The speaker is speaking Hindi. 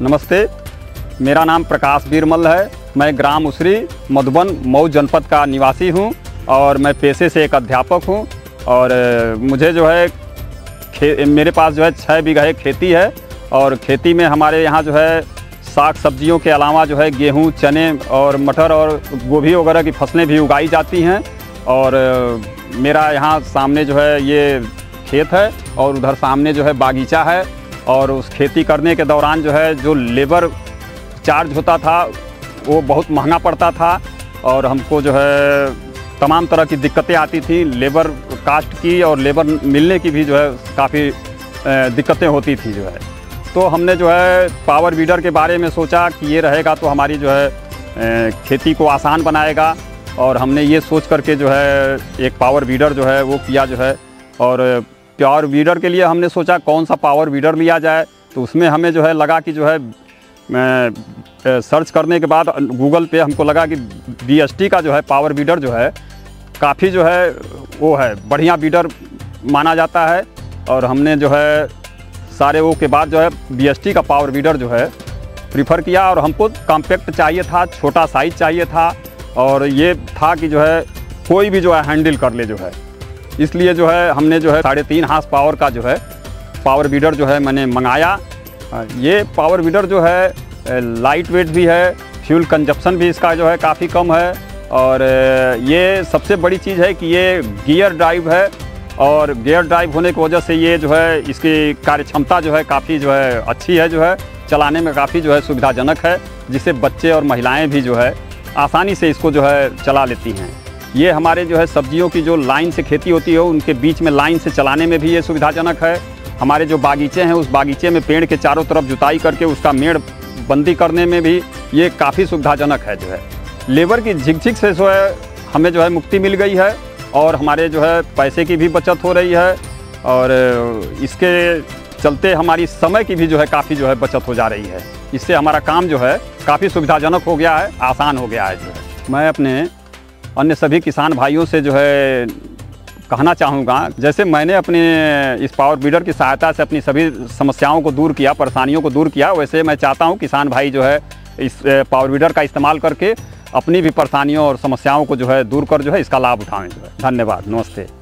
नमस्ते, मेरा नाम प्रकाश बीरमल है। मैं ग्राम उसरी मधुबन मऊ जनपद का निवासी हूं और मैं पेशे से एक अध्यापक हूं। और मुझे जो है मेरे पास जो है 6 बीघा खेती है और खेती में हमारे यहाँ जो है साग सब्जियों के अलावा जो है गेहूं, चने और मटर और गोभी वगैरह की फसलें भी उगाई जाती हैं। और मेरा यहाँ सामने जो है ये खेत है और उधर सामने जो है बागीचा है। और उस खेती करने के दौरान जो है जो लेबर चार्ज होता था वो बहुत महंगा पड़ता था और हमको जो है तमाम तरह की दिक्कतें आती थी। लेबर कास्ट की और लेबर मिलने की भी जो है काफ़ी दिक्कतें होती थी जो है। तो हमने जो है पावर वीडर के बारे में सोचा कि ये रहेगा तो हमारी जो है खेती को आसान बनाएगा। और हमने ये सोच करके जो है एक पावर वीडर जो है वो किया जो है। और पावर वीडर के लिए हमने सोचा कौन सा पावर वीडर लिया जाए, तो उसमें हमें जो है लगा कि जो है सर्च करने के बाद गूगल पे हमको लगा कि BST का जो है पावर वीडर जो है काफ़ी जो है वो है बढ़िया वीडर माना जाता है। और हमने जो है सारे वो के बाद जो है BST का पावर वीडर जो है प्रीफर किया। और हमको कॉम्पैक्ट चाहिए था, छोटा साइज़ चाहिए था और ये था कि जो है कोई भी जो है हैंडल कर ले जो है। इसलिए जो है हमने जो है 3.5 हार्स पावर का जो है पावर वीडर जो है मैंने मंगाया। ये पावर वीडर जो है लाइट वेट भी है, फ्यूल कंजप्शन भी इसका जो है काफ़ी कम है। और ये सबसे बड़ी चीज़ है कि ये गियर ड्राइव है और गियर ड्राइव होने की वजह से ये जो है इसकी कार्य क्षमता जो है काफ़ी जो है अच्छी है, जो है चलाने में काफ़ी जो है सुविधाजनक है, जिससे बच्चे और महिलाएं भी जो है आसानी से इसको जो है चला लेती हैं। ये हमारे जो है सब्जियों की जो लाइन से खेती होती है उनके बीच में लाइन से चलाने में भी ये सुविधाजनक है। हमारे जो बागीचे हैं उस बागीचे में पेड़ के चारों तरफ जुताई करके उसका मेड़ बंदी करने में भी ये काफ़ी सुविधाजनक है। जो है लेबर की झिकझिक से जो है हमें जो है मुक्ति मिल गई है और हमारे जो है पैसे की भी बचत हो रही है। और इसके चलते हमारी समय की भी जो है काफ़ी जो है बचत हो जा रही है। इससे हमारा काम जो है काफ़ी सुविधाजनक हो गया है, आसान हो गया है। जो है मैं अपने अन्य सभी किसान भाइयों से जो है कहना चाहूँगा, जैसे मैंने अपने इस पावर वीडर की सहायता से अपनी सभी समस्याओं को दूर किया, परेशानियों को दूर किया, वैसे मैं चाहता हूँ किसान भाई जो है इस पावर वीडर का इस्तेमाल करके अपनी भी परेशानियों और समस्याओं को जो है दूर कर जो है इसका लाभ उठाएं। जो है धन्यवाद, नमस्ते।